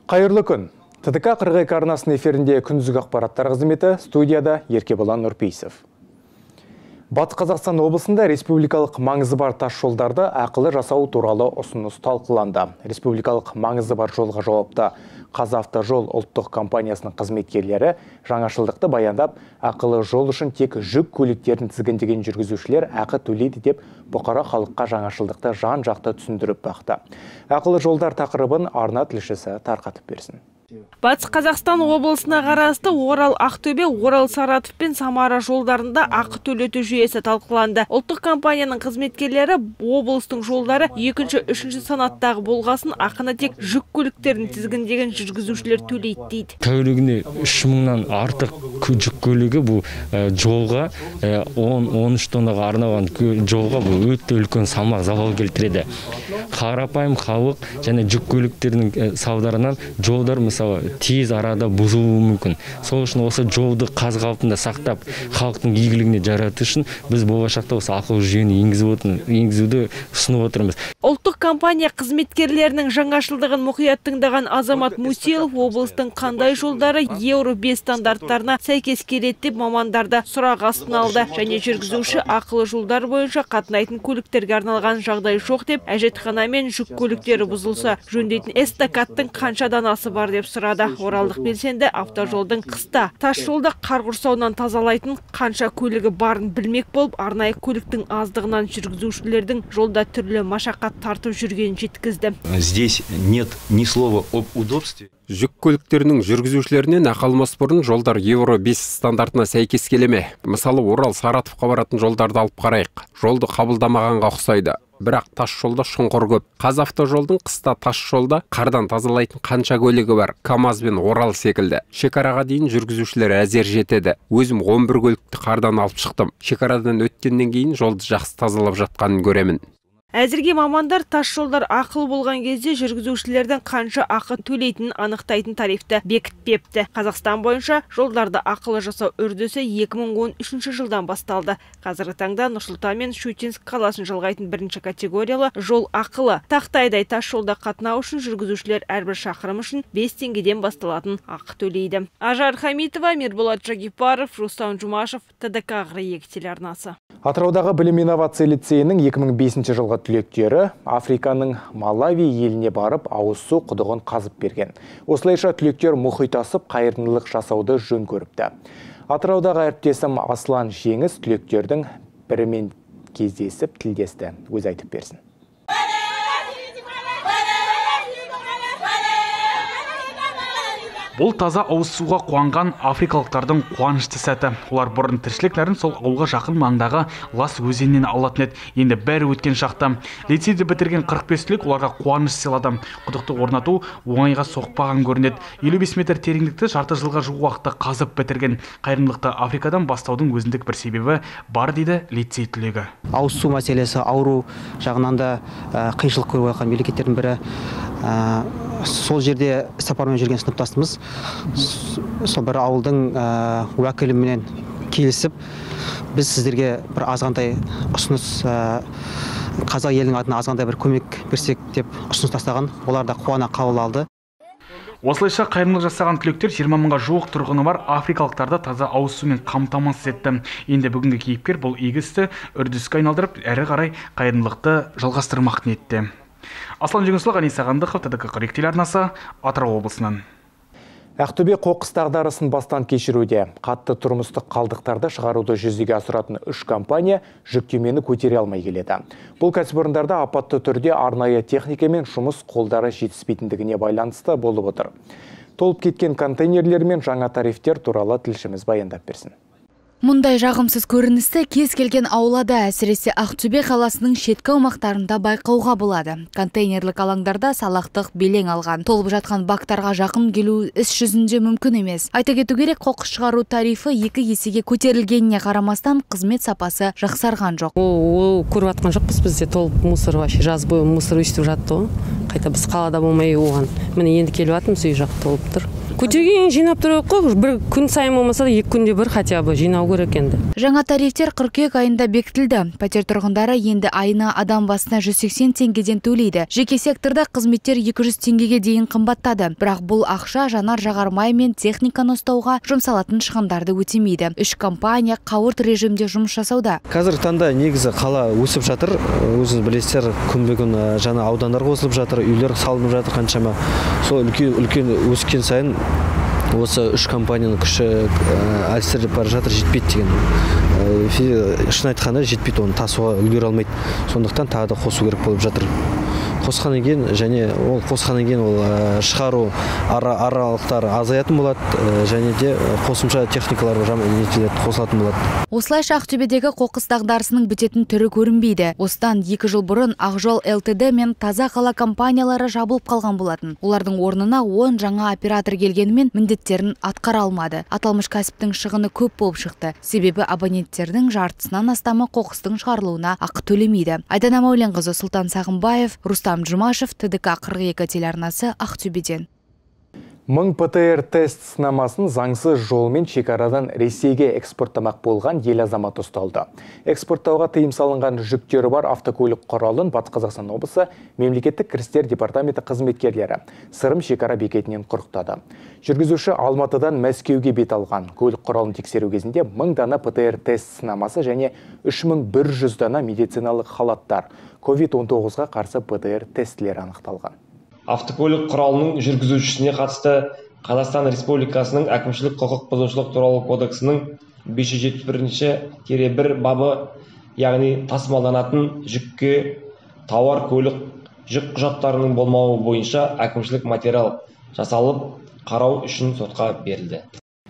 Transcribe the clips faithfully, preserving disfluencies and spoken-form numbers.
Қайырлы күн. Т Д К қырық екі арнасының эфирінде күндізгі ақпараттар қызметі, студияда Еркебұлан Нұрпейісов. Батыс Қазақстан облысында республикалық маңызы бар тас жолдарды ақылы жасау туралы ұсыныс талқыланды. Республикалық маңызы бар жолға жауапты Қазавтожол ұлттық компаниясының қызметкерлері жаңашылдықты баяндап, ақылы жол үшін тек жүк көліктерін тізгіндеген жүргізушілер ақы төлейді деп бұқара халыққа жаңашылдықты жан-жақты түсіндіріп бақты. Ақылы жолдар тақырыбын арна тілшісі тарқатып берсін. Батыс Қазақстан облысына қарасты Орал, Ақтөбе, Орал, Саратов пен Самара жолдарында ақы төлету жүйесі талқыланды. Ұлттық компанияның қызметкерлері облыстың жолдары екінші, үшінші санаттағы болғасын ақыны тек жүк көліктерін тізгіндеген жүргізушілер төлейді дейді. Тәулігіне үш мыңнан артық жүк көлігі бұл жолға он үш тоннаға арналған жолға бұл өте үлкен салмақ залал келтіреді. Қарапайым халық және жүк көліктерінің салдарынан жолдар мысалы тез арада бұзылуы мүмкін. Сол үшін осы жолды қаз қалпында сақтап, халықтың игілігіне жарату үшін біз болашақта осы ақылы жүйені енгізуді ұсынып отырмыз. Ұлттық компания қызметкерлерінің жаңашылдығын мұқият тыңдаған Азамат Мусилов облыстың қандай жолдары Еуро бес стандарттарына сәйкес келеді деп мамандарды сұрақ астына алды. Және жүргізуші ақылы жолдар бойынша қатынайтын көліктерге арналған жағдай жоқ деп, әжетхана мен жүк көліктері бұзылса жөндейтін эстакадтың қанша данасы бар деп сұрады. Оралдық белсенді автожолдың қыста тас жолда қар құрсауынан тазалайтын қанша көлігі барын білмек болып, арнайы көліктің аздығынан жүргізушілердің жолда түрлі машақат тартып жүргенін жеткізді. Здесь нет ни слова об удобстве. Жүк көліктерінің жүргізушілерінен ақалмас бұрын жолдар Еуро бес стандартына сәйкес келеме. Мысалы, Орал, Саратовқа баратын жолдарды алып қарайық. Жолды қабылдамағанға ұқсайды. Бірақ тас жолда шұңқыр көп. Қазавтожолдың қыста тас жолда қардан тазалайтын қанша көлігі бар. КамАЗ бен Орал секілді. Шекараға дейін жүргізушілер әзер жетеді. Өзім он бір көлікті қардан алып шықтым. Шекарадан өткеннен кейін жолды жақсы тазалап жатқанын көремін. Әзірге мамандар тас жолдар ақылы болған кезде жүргізушілердің қанша ақы төлейтінін анықтайтын тарифті бекітпепті. Қазақстан бойынша жолдарды ақылы жасау үрдісі екі мың он үшінші жылдан басталды. Қазіргі таңда Нұр-Сұлтан мен Щучинск қаласын жалғайтын бірінші категориялы жол ақылы. Тақтайдай тас жолда қатынау үшін жүргізушілер әрбір шақырым үшін бес теңгеден басталатын ақы төлейді. Ажар Хамитова, Мирболат Жагипаров, Рустам Жумашев, Т Д К қырық екі телеарнасы. Атыраудағы білім инновация лицейінің екі мың бесінші жылғы түлектері Африканың Малави еліне барып, ауыз су құдығын қазып берген. Осылайша түлектер мұхит асып, қайырымдылық жасауды жөн көріпті. Атыраудағы әріптесім Аслан Жеңіс түлектердің бірімен кездесіп тілдесті. Өз айтып берсін. Бұл таза ауыз суға қуанған африкалықтардың қуанышты сәті. Олар бұрын тіршілік нәрін сол ауылға жақын маңдағы Лас өзенінен алатын еді. Енді бәрі өткен шақта. Лицейді бітірген қырық бес түлек оларға қуаныш сыйлады. Құдықты орнату оңайға соқпаған көрінеді. елу бес метр тереңдікті жарты жылға жуық уақытта қазып бітірген. Қайырымдылықты Африкадан бастаудың өзіндік бір себебі бар дейді лицей түлегі. Ауыз су мәселесі ауру жағынан да қиыншылық көріп жатқан мемлекеттердің бірі. Сол жерде сапармен жүрген сыныптасымыз сол бір ауылдың уәкіліменен келісіп, біз сіздерге бір азғандай ұсыныс, қазақ елінің атына азғандай бір көмек берсек деп ұсыныс тастаған. Олар да қуана қабыл алды. Осылайша қайырымдылық жасаған түлектер жиырма мыңға жуық тұрғыны бар африкалықтарды таза ауыз сумен қамтамасыз етті. Енді бүгінгі кейіпкер бұл игі істі үрдіске айналдырып, әрі қарай қайырымдылықты жалғастырмақ ниетте. Аслан Жеңісұлы, Ғани Сағындықов, Т Д К қырық екі телеарнасы, Атырау облысынан. Ақтөбе қоқыс дағдарысын бастан кешіруде. Қатты тұрмыстық қалдықтарды шығаруды жүзеге асыратын үш компания жүктемені көтере алмай келеді. Бұл кәсіпорындарда апатты түрде арнайы техника мен жұмыс қолдары жетіспейтіндігіне байланысты болып отыр. Толып кеткен контейнерлер мен жаңа тарифтер туралы тілшіміз баяндап берсін. Мұндай жағымсыз көріністі кез келген аулада, әсіресе Ақтөбе қаласының шеткі аумақтарында байқауға болады. Контейнерлік алаңдарда салақтық белең алған. Толып жатқан бактарға жақын келу іс жүзінде мүмкін емес. Айта кету керек, қоқыс шығару тарифі екі есеге көтерілгеніне қарамастан қызмет сапасы жақсарған жоқ. Ол көріп жатқан жоқпыз бізде, толып мусор вообще жаз бойы мусор өстіп жатты ғой. Қайта біз қалада болмай оған. Міне енді келіп жатырмыз, үй жақ толып тұр. көтерген жинап тұру қой, бір күн сайын болмаса да екі күнде бір хотя бы жинау керек енді. Жаңа тарифтер қыркүйек айында бекітілді. Пәтер тұрғындары енді айына адам басына жүз сексен теңгеден төлейді. Жеке секторда қызметтер екі жүз теңгеге дейін қымбаттады. Бірақ бұл ақша жанар жағармай мен техниканы ұстауға жұмсалатын шығындарды өтемейді. Үш компания қауырт режимде жұмыс жасауда. Қазіргі таңда негізі қала өсіп жатыр. Өзіңіз білесіздер, күнбе-күн жаңа аудандар қосылып жатыр, үйлер салынып жатыр қаншама. Сол үлкен үлкен өскен сайын осы үш компанияның күші әлсіреп бара жатыр, жетпейді деген. Шын айтқанда жетпейді, оны тасуға үлгере алмайды. Сондықтан тағы да қосу керек болып жатыр. Қосқаннан кейін және ол қосқаннан кейін ол шығару аралықтар азаятын болады, және де қосымша техникалар қосылатын болады. Осылайша Ақтөбедегі қоқыс дағдарысының бітетін түрі көрінбейді. Осыдан екі жыл бұрын Ақжол ЛТД мен Таза қала компаниялары жабылып қалған болатын. Олардың орнына он жаңа оператор келгенімен міндеттерін атқара алмады. Аталмыш кәсіптің шығыны көп болып шықты. Себебі абоненттердің жартысынан астамы қоқыстың шығарылуына ақы төлемейді. Айдана Мәуленқызы, Сұлтан Сағымбаев, Рустам Жұмашев, ТДК қырық екі телеарнасы, Ақтөбеден. мың ПТР тест сынамасын заңсыз жолмен шекарадан Ресейге экспорттамақ болған ел азаматы ұсталды. Экспорттауға тыйым салынған жүктері бар автокөлік құралын Батыс Қазақстан облысы мемлекеттік кірістер департаменті қызметкерлері Сырым шекара бекетінен құрықтады. Жүргізуші Алматыдан Мәскеуге бет алған. Көлік құралын тексеру кезінде мың дана ПТР тест сынамасы және үш мың бір жүз дана медициналық халаттар, ковид он тоғызға қарсы ПТР тестілері анықталған. Автокөлік құралының жүргізушісіне қатысты Қазақстан Республикасының әкімшілік құқық бұзушылық туралы кодексінің бес жүз жетпіс бірінші бір бабы, яғни тасымалданатын жүкке тауар көлік жүк құжаттарының болмауы бойынша әкімшілік материал жасалып, қарау үшін сотқа берілді.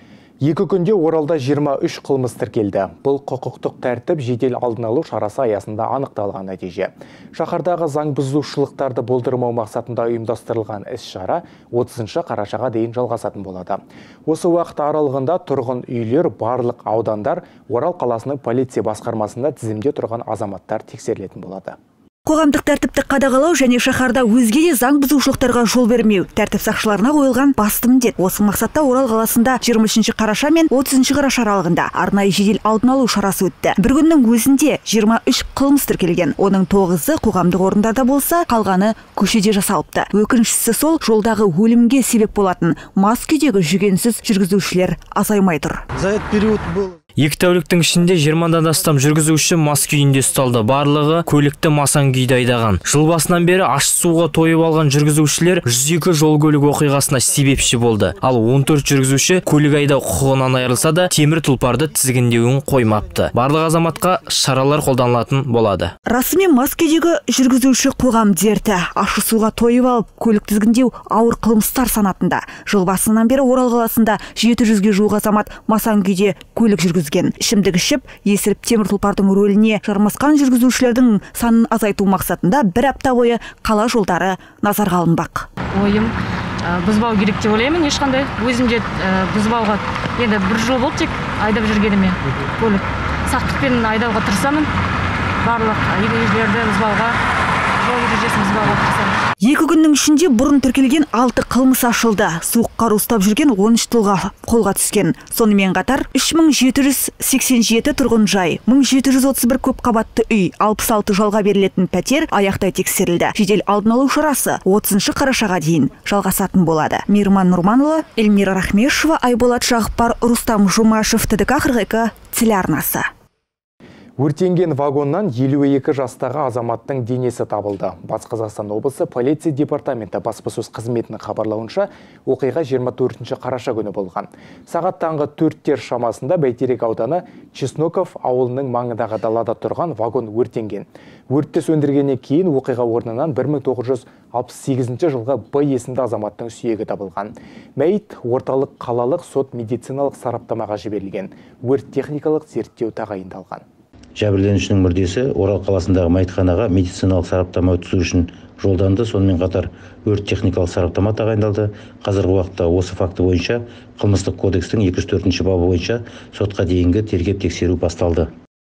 Екі күнде Оралда жиырма үш қылмыс тіркелді. Бұл құқықтық тәртіп жедел алдын алу шарасы аясында анықталған нәтиже. Шаһардағы заң бұзушылықтарды болдырмау мақсатында ұйымдастырылған іс-шара отызыншы қарашаға дейін жалғасатын болады. Осы уақыт аралығында тұрғын үйлер, барлық аудандар, Орал қаласының полиция басқармасында тізімде тұрған азаматтар тексерілетін болады. Қоғамдық тәртіпті қадағалау және шаһарда өзге де заң бұзушылықтарға жол бермеу тәртіп сақшыларына қойылған басты міндет. Осы мақсатта Орал қаласында жиырма үшінші қараша мен отызыншы қараша аралығында арнайы жедел алдын алу шарасы өтті. Бір күннің өзінде жиырма үш қылмыс тіркелген. Оның тоғызы қоғамдық орындарда болса, қалғаны көшеде жасалыпты. Өкініштісі сол, жолдағы өлімге себеп болатын мас күйдегі жүгенсіз жүргізушілер азаймай тұр. За этот период был Екі тәуліктің ішінде жиырмадан астам жүргізуші мас күйінде ұсталды. Барлығы көлікті масаң күйде айдаған. Жыл басынан бері ащы суға тойып алған жүргізушілер жүз екі жол көлік оқиғасына себепші болды. Ал он төрт жүргізуші көлік айдау құқығынан айырылса да, темір тұлпарды тізгіндеуін қоймапты. Барлық азаматқа шаралар қолданылатын болады. Расымен мас күйдегі жүргізуші қоғам дерті. Ащы суға тойып алып, көлік тізгіндеу ауыр қылмыстар санатында. Жыл басынан бері Орал қаласында жеті жүзге жуық азамат масаң күйде көлік жүргізген. Ішімдік ішіп, есіріп темір тұлпардың рөліне жармасқан жүргізушілердің санын азайту мақсатында бір апта бойы қала жолдары назарға алынбақ. Ойым бұзбау керек деп ойлаймын, ешқандай өзімде бұзбауға енді бір жыл болды тек айдап жүргеніме. Көлік сақтықпен айдауға тырысамын. Барлық ережелерді бұзбауға, жол ережесін бұзбауға тырысамын. Екі күннің ішінде бұрын тіркелген алты қылмыс ашылды. Суық қару ұстап жүрген он үш тұлға қолға түскен. Сонымен қатар үш мың жеті жүз сексен жеті тұрғын жай, мың жеті жүз отыз бір көп қабатты үй, алпыс алты жалға берілетін пәтер аяқтай тексерілді. Жедел алдын алу шарасы отызыншы қарашаға дейін жалғасатын болады. Мейірман Нұрманұлы, Эльмира Рахмешева, Айболат Жағыпар, Рустам Жұмашев, ТДК қырық екі телеарнасы. Өртенген вагоннан елу екі жастағы азаматтың денесі табылды. Батыс Қазақстан облысы полиция департаменті баспасөз қызметінің хабарлауынша, оқиға жиырма төртінші қараша күні болған. Сағат таңғы төрттер шамасында Бәйтерек ауданы Чесноков ауылының маңындағы далада тұрған вагон өртенген. Өртті сөндіргеннен кейін оқиға орнынан бір мың тоғыз жүз алпыс сегізінші жылғы Б есімді азаматтың сүйегі табылған. Мәйіт орталық қалалық сот медициналық сараптамаға жіберілген. Өрт техникалық зерттеу тағайындалған. Жәбірленушінің мүрдесі Орал қаласындағы мәйітханаға медициналық сараптама өткізу үшін жолданды. Сонымен қатар өрт техникалық сараптама тағайындалды. Қазіргі уақытта осы факті бойынша қылмыстық кодекстің екі жүз төртінші бабы бойынша сотқа дейінгі тергеп тексеру басталды.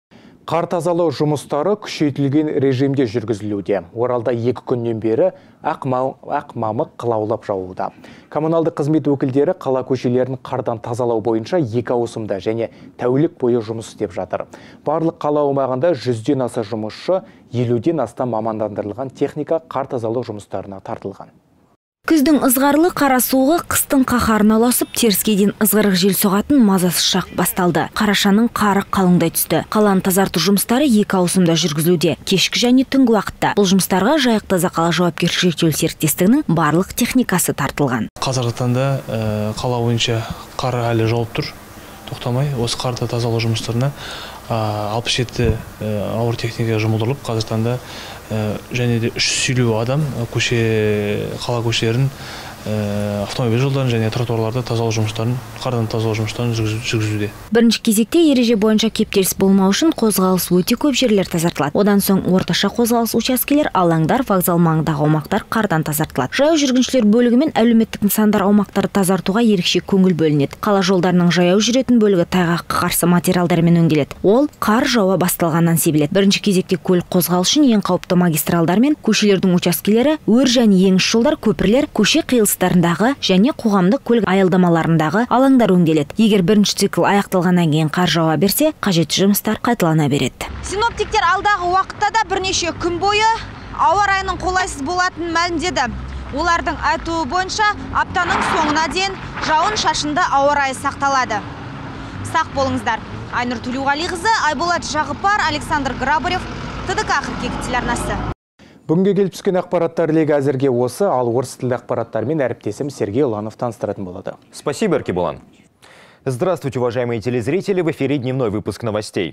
Қар тазалау жұмыстары күшейтілген режимде жүргізілуде. Оралда екі күннен бері ақ мамық қылаулап жауда. Коммуналдық қызмет өкілдері қала көшелерін қардан тазалау бойынша екі ауысымда және тәулік бойы жұмыс істеп жатыр. Барлық қала аумағында жүзден аса жұмысшы, елуден астам мамандандырылған техника қар тазалау жұмыстарына тартылған. Күздің ызғарлы қара суығы қыстың қаһарына ұласып, теріскейден ызғырық жел соғатын мазасыз шақ басталды. Қарашаның қары қалыңдай түсті. Қаланы тазарту жұмыстары екі ауысымда жүргізілуде, кешкі және түнгі уақытта. Бұл жұмыстарға Жайық таза қала жауапкершілігі шектеулі серіктестігінің барлық техникасы тартылған. Қазіргі таңда қала бойынша қар әлі жауып тұр, тоқтамай. Осы қарды тазалау жұмыстарына алпыс жеті ауыр техника жұмылдырылып, қазіргі таңда және де үш жүз елу адам көше қала көшелерін, автомобиль жолдарын және тротуарларды тазалау жұмыстарын, қардан тазалау жұмыстарын жүргізуде. Бірінші кезекте ереже бойынша кептеліс болмау үшін қозғалыс өте көп жерлер тазартылады. Одан соң орташа қозғалыс учаскелер, алаңдар, вокзал маңындағы аумақтар қардан тазартылады. Жаяу жүргіншілер бөлігі мен әлеуметтік нысандар аумақтары тазартуға ерекше көңіл бөлінеді. Қала жолдарының жаяу жүретін бөлігі тайғаққа қарсы материалдармен өңделеді. Ол қар жауа басталғаннан себіледі. Бірінші кезекте көлік қозғалысы үшін ең қауіпті магистралдар мен көшелердің учаскелері, өр және еңіс жолдар, көпірлер, көше қиылыстарындағы және қоғамдық көлік аялдамаларындағы алаңдар өңделеді. Егер бірінші цикл аяқталғаннан кейін қар жауа берсе, қажетті жұмыстар қайталана береді. Синоптиктер алдағы уақытта да бірнеше күн бойы ауа райының қолайсыз болатынын мәлімдеді. Олардың айтуы бойынша аптаның соңына дейін жауын шашынды ауа райы сақталады. Сақ болыңыздар. Айнұр Төлеуғалиқызы, Айболат Жағыпар, Александр Грабарев, ТДК қыркүйек телеарнасы. Бүгінге келіп түскен ақпараттар легі әзірге осы, ал орыс тілді ақпараттармен әріптесім Сергей Уланов таныстыратын болады. Спасибо, Эркебулан. Здравствуйте, уважаемые телезрители, в эфире дневной выпуск новостей.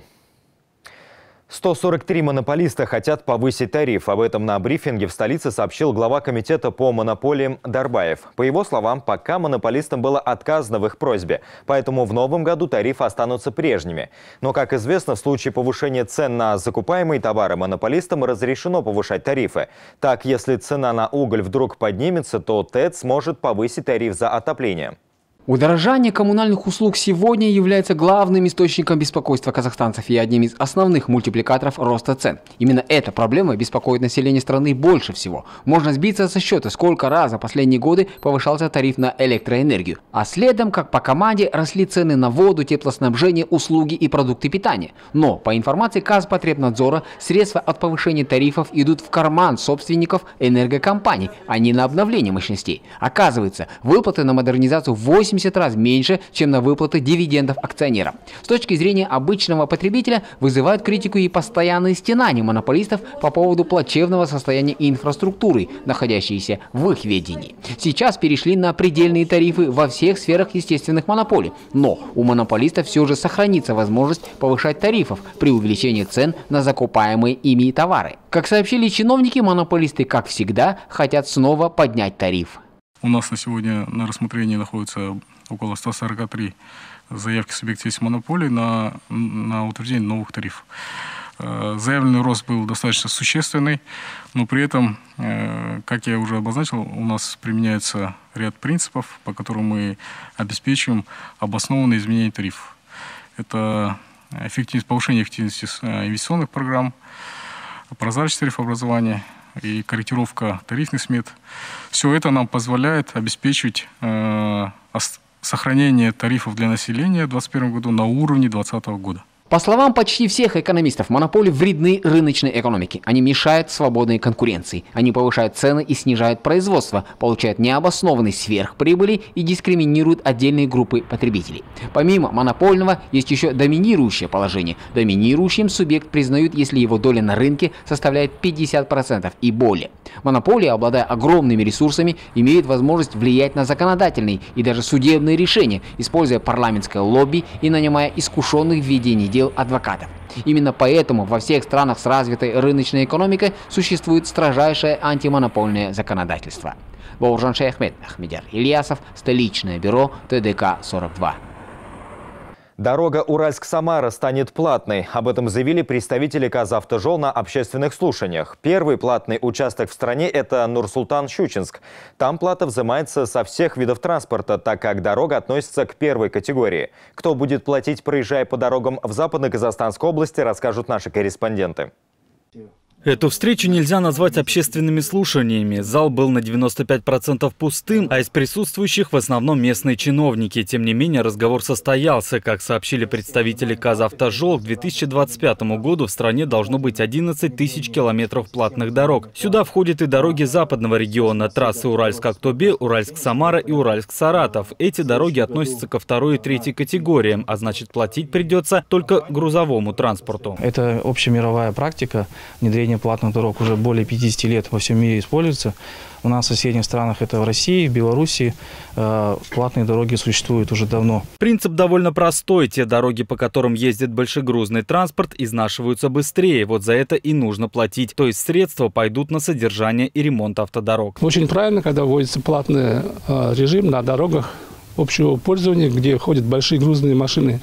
сто сорок три монополиста хотят повысить тариф. Об этом на брифинге в столице сообщил глава комитета по монополиям Дарбаев. По его словам, пока монополистам было отказано в их просьбе, поэтому в новом году тарифы останутся прежними. Но, как известно, в случае повышения цен на закупаемые товары монополистам разрешено повышать тарифы. Так, если цена на уголь вдруг поднимется, то ТЭЦ сможет повысить тариф за отопление. Удорожание коммунальных услуг сегодня является главным источником беспокойства казахстанцев и одним из основных мультипликаторов роста цен. Именно эта проблема беспокоит население страны больше всего. Можно сбиться со счета, сколько раз за последние годы повышался тариф на электроэнергию. А следом, как по команде, росли цены на воду, теплоснабжение, услуги и продукты питания. Но, по информации Казпотребнадзора, средства от повышения тарифов идут в карман собственников энергокомпаний, а не на обновление мощностей. Оказывается, выплаты на модернизацию восемь раз меньше, чем на выплаты дивидендов акционерам. С точки зрения обычного потребителя вызывают критику и постоянные стенания монополистов по поводу плачевного состояния инфраструктуры, находящейся в их ведении. Сейчас перешли на предельные тарифы во всех сферах естественных монополий, но у монополистов все же сохранится возможность повышать тарифов при увеличении цен на закупаемые ими товары. Как сообщили чиновники, монополисты, как всегда, хотят снова поднять тариф. У нас на сегодня на рассмотрении находится около ста сорока трёх заявки субъектов монополии на, на утверждение новых тарифов. Заявленный рост был достаточно существенный, но при этом, как я уже обозначил, у нас применяется ряд принципов, по которым мы обеспечиваем обоснованное изменение тарифов. Это эффективность, повышение эффективности инвестиционных программ, прозрачность тарифообразования и корректировка тарифных смет. Все это нам позволяет обеспечить э, сохранение тарифов для населения в две тысячи двадцать первом году на уровне две тысячи двадцатого года. По словам почти всех экономистов, монополии вредны рыночной экономике. Они мешают свободной конкуренции. Они повышают цены и снижают производство, получают необоснованные сверхприбыли и дискриминируют отдельные группы потребителей. Помимо монопольного, есть еще доминирующее положение. Доминирующим субъект признают, если его доля на рынке составляет пятьдесят процентов и более. Монополии, обладая огромными ресурсами, имеют возможность влиять на законодательные и даже судебные решения, используя парламентское лобби и нанимая искушенных в ведении дел адвокатов. Именно поэтому во всех странах с развитой рыночной экономикой существует строжайшее антимонопольное законодательство. Бауыржан Шаяхмет, Ахмедияр Ильясов, столичное бюро ТДК сорок два. Дорога Уральск-Самара станет платной. Об этом заявили представители «Казавтожол» на общественных слушаниях. Первый платный участок в стране – это Нур-Султан-Щучинск. Там плата взимается со всех видов транспорта, так как дорога относится к первой категории. Кто будет платить, проезжая по дорогам в Западной Казахстанской области, расскажут наши корреспонденты. Эту встречу нельзя назвать общественными слушаниями. Зал был на девяносто пять процентов пустым, а из присутствующих в основном местные чиновники. Тем не менее, разговор состоялся. Как сообщили представители «Казавтожол», к две тысячи двадцать пятому году в стране должно быть одиннадцать тысяч километров платных дорог. Сюда входят и дороги западного региона, трассы Уральск-Актобе, Уральск-Самара и Уральск-Саратов. Эти дороги относятся ко второй и третьей категориям, а значит, платить придется только грузовому транспорту. Это общемировая практика. Внедрение платных дорог уже более пятидесяти лет во всем мире используется. У нас в соседних странах, это в России, в Беларуси, э, платные дороги существуют уже давно. Принцип довольно простой. Те дороги, по которым ездит большегрузный транспорт, изнашиваются быстрее. Вот за это и нужно платить. То есть средства пойдут на содержание и ремонт автодорог. Очень правильно, когда вводится платный э, режим на дорогах общего пользования, где ходят большие грузные машины.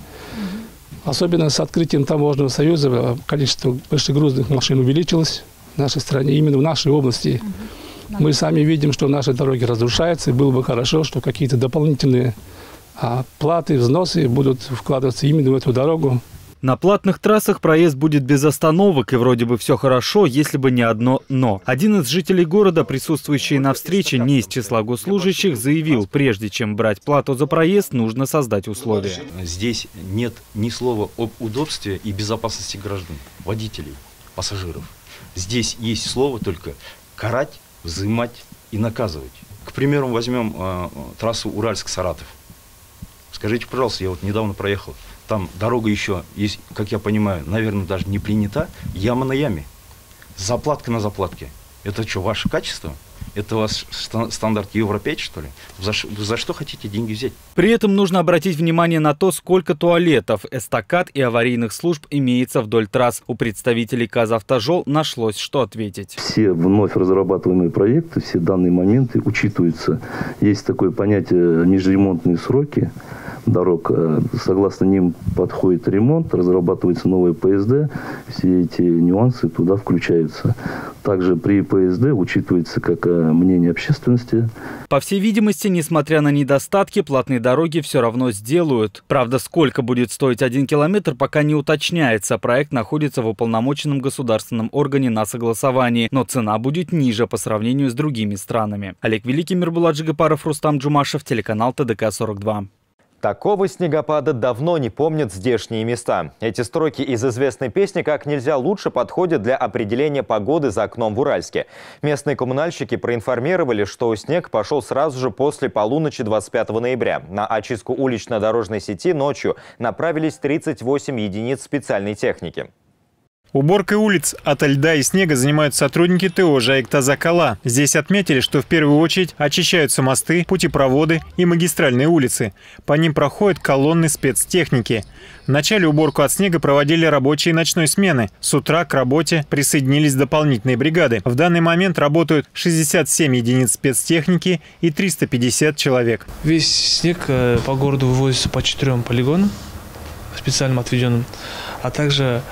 Особенно с открытием таможенного союза количество большегрузных машин увеличилось в нашей стране, именно в нашей области. Мы сами видим, что наши дороги разрушаются, и было бы хорошо, что какие-то дополнительные а, платы, взносы будут вкладываться именно в эту дорогу. На платных трассах проезд будет без остановок, и вроде бы все хорошо, если бы не одно «но». Один из жителей города, присутствующий на встрече не из числа госслужащих, заявил, прежде чем брать плату за проезд, нужно создать условия. Здесь нет ни слова об удобстве и безопасности граждан, водителей, пассажиров. Здесь есть слово только карать, взимать и наказывать. К примеру, возьмем э, трассу Уральск-Саратов. Скажите, пожалуйста, я вот недавно проехал. Там дорога еще, есть, как я понимаю, наверное, даже не принята. Яма на яме. Заплатка на заплатке. Это что, ваше качество? Это у вас стандарт Евро пять, что ли? За, за что хотите деньги взять? При этом нужно обратить внимание на то, сколько туалетов, эстакад и аварийных служб имеется вдоль трасс. У представителей «Казавтожол» нашлось, что ответить. Все вновь разрабатываемые проекты, все данные моменты учитываются. Есть такое понятие межремонтные сроки дорог. Согласно ним подходит ремонт, разрабатывается новое ПСД. Все эти нюансы туда включаются. Также при ПСД учитывается как мнение общественности. По всей видимости, несмотря на недостатки, платные дороги все равно сделают. Правда, сколько будет стоить один километр, пока не уточняется. Проект находится в уполномоченном государственном органе на согласовании, но цена будет ниже по сравнению с другими странами. Олег Великий, Мирбулат Жигапаров, Рустам Джумашев, телеканал Т Д К сорок два. Такого снегопада давно не помнят здешние места. Эти строки из известной песни как нельзя лучше подходят для определения погоды за окном в Уральске. Местные коммунальщики проинформировали, что снег пошел сразу же после полуночи двадцать пятого ноября. На очистку улично-дорожной сети ночью направились тридцать восемь единиц специальной техники. Уборкой улиц от льда и снега занимаются сотрудники Т О «Жайык-Таза-Кала». Здесь отметили, что в первую очередь очищаются мосты, путепроводы и магистральные улицы. По ним проходят колонны спецтехники. Вначале уборку от снега проводили рабочие ночной смены. С утра к работе присоединились дополнительные бригады. В данный момент работают шестьдесят семь единиц спецтехники и триста пятьдесят человек. Весь снег по городу вывозится по четырем полигонам, специально отведенным. А также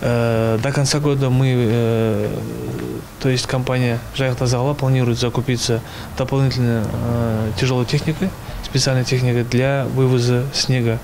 э, до конца года мы, э, то есть компания «Жайык-Таза-Кала» планирует закупиться дополнительной э, тяжелой техникой, специальной техникой для вывоза снега.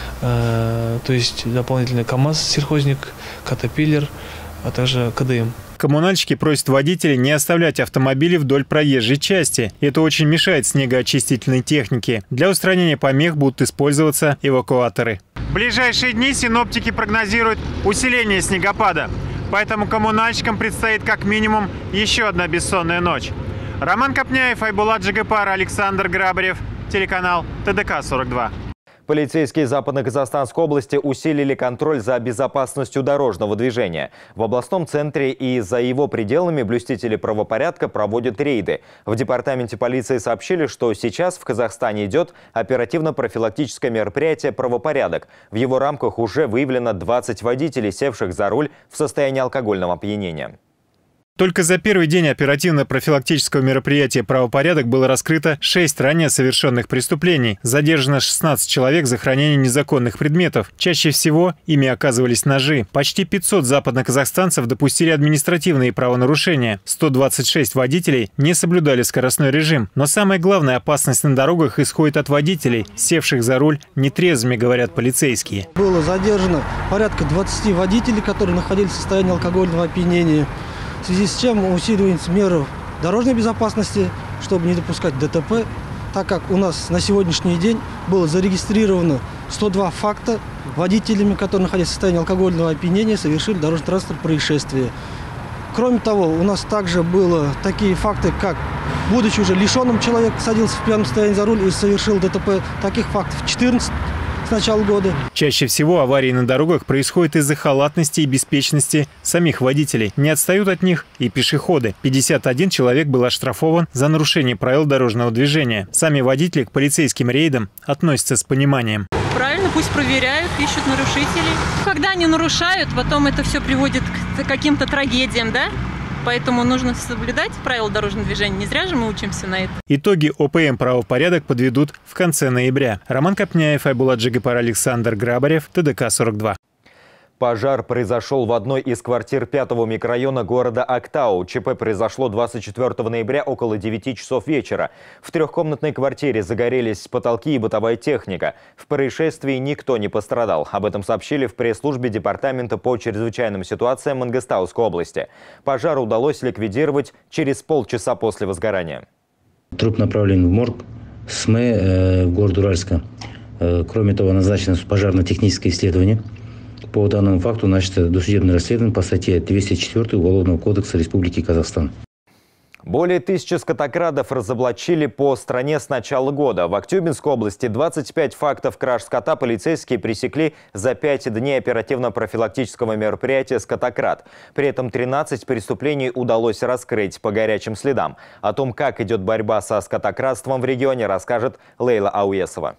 Э, то есть дополнительный КАМАЗ, сельхозник, катапиллер, а также К Д М. Коммунальщики просят водителей не оставлять автомобили вдоль проезжей части. Это очень мешает снегоочистительной технике. Для устранения помех будут использоваться эвакуаторы. В ближайшие дни синоптики прогнозируют усиление снегопада. Поэтому коммунальщикам предстоит как минимум еще одна бессонная ночь. Роман Копняев, Айбулат Жигапар, Александр Грабарев, телеканал Т Д К сорок два. Полицейские Западно-Казахстанской области усилили контроль за безопасностью дорожного движения. В областном центре и за его пределами блюстители правопорядка проводят рейды. В департаменте полиции сообщили, что сейчас в Казахстане идет оперативно-профилактическое мероприятие «Правопорядок». В его рамках уже выявлено двадцать водителей, севших за руль в состоянии алкогольного опьянения. Только за первый день оперативно-профилактического мероприятия «Правопорядок» было раскрыто шесть ранее совершенных преступлений. Задержано шестнадцать человек за хранение незаконных предметов. Чаще всего ими оказывались ножи. Почти пятьсот западноказахстанцев допустили административные правонарушения. сто двадцать шесть водителей не соблюдали скоростной режим. Но самая главная опасность на дорогах исходит от водителей, севших за руль нетрезвыми, говорят полицейские. Было задержано порядка двадцати водителей, которые находились в состоянии алкогольного опьянения. В связи с чем усиливаются меры дорожной безопасности, чтобы не допускать ДТП, так как у нас на сегодняшний день было зарегистрировано сто два факта водителями, которые, находясь в состоянии алкогольного опьянения, совершили дорожно-транспортное происшествие. Кроме того, у нас также было такие факты, как, будучи уже лишенным, человек садился в пьяном состоянии за руль и совершил ДТП. Таких фактов четырнадцать с начала года. Чаще всего аварии на дорогах происходят из-за халатности и беспечности самих водителей. Не отстают от них и пешеходы. пятьдесят один человек был оштрафован за нарушение правил дорожного движения. Сами водители к полицейским рейдам относятся с пониманием. Правильно, пусть проверяют, ищут нарушителей. Когда они нарушают, потом это все приводит к каким-то трагедиям, да? Поэтому нужно соблюдать правила дорожного движения. Не зря же мы учимся на это. Итоги ОПМ «Правопорядок» подведут в конце ноября. Роман Копняев, Айбулат Джигипар, Александр Грабарев, ТДК сорок два. Пожар произошел в одной из квартир пятого микрорайона города Актау. ЧП произошло двадцать четвёртого ноября около девяти часов вечера. В трехкомнатной квартире загорелись потолки и бытовая техника. В происшествии никто не пострадал. Об этом сообщили в пресс-службе Департамента по чрезвычайным ситуациям Мангыстауской области. Пожар удалось ликвидировать через полчаса после возгорания. Труп направлен в морг СМЭ э, в город Уральска. Э, кроме того, назначено пожарно-техническое исследование. По данному факту начато досудебное расследование по статье двести четыре Уголовного кодекса Республики Казахстан. Более тысячи скотокрадов разоблачили по стране с начала года. В Актюбинской области двадцать пять фактов краж скота полицейские пресекли за пять дней оперативно-профилактического мероприятия «Скотокрад». При этом тринадцать преступлений удалось раскрыть по горячим следам. О том, как идет борьба со скотокрадством в регионе, расскажет Лейла Ауесова.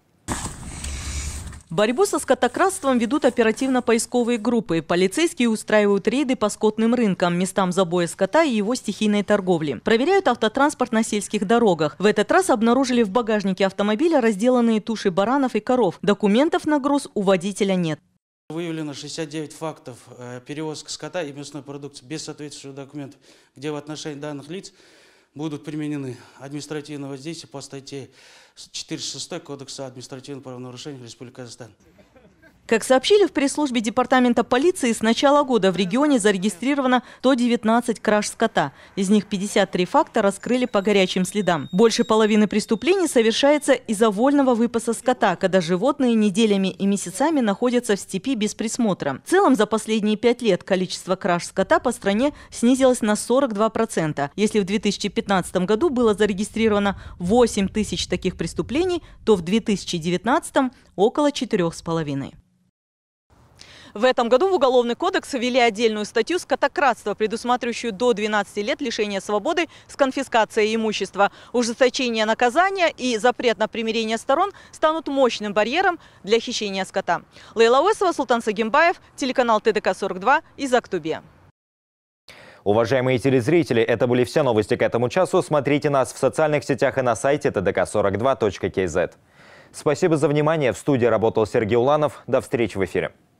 Борьбу со скотокрадством ведут оперативно-поисковые группы. Полицейские устраивают рейды по скотным рынкам, местам забоя скота и его стихийной торговли. Проверяют автотранспорт на сельских дорогах. В этот раз обнаружили в багажнике автомобиля разделанные туши баранов и коров. Документов на груз у водителя нет. Выявлено шестьдесят девять фактов перевозки скота и мясной продукции без соответствующих документов, где в отношении данных лиц будут применены административные воздействия по статье четыреста шесть Кодекса административных правонарушений Республики Казахстан. Как сообщили в пресс-службе Департамента полиции, с начала года в регионе зарегистрировано сто девятнадцать краж скота. Из них пятьдесят три факта раскрыли по горячим следам. Больше половины преступлений совершается из-за вольного выпаса скота, когда животные неделями и месяцами находятся в степи без присмотра. В целом за последние пять лет количество краж скота по стране снизилось на сорок два процента. Если в две тысячи пятнадцатом году было зарегистрировано восемь тысяч таких преступлений, то в две тысячи девятнадцатом около четырёх с половиной. В этом году в Уголовный кодекс ввели отдельную статью «Скотокрадство», предусматривающую до двенадцати лет лишения свободы с конфискацией имущества. Ужесточение наказания и запрет на примирение сторон станут мощным барьером для хищения скота. Лейла Уэсова, Султан Сагимбаев, телеканал ТДК сорок два из Актубе. Уважаемые телезрители, это были все новости к этому часу. Смотрите нас в социальных сетях и на сайте тэ дэ ка сорок два точка кей зет. Спасибо за внимание. В студии работал Сергей Уланов. До встречи в эфире.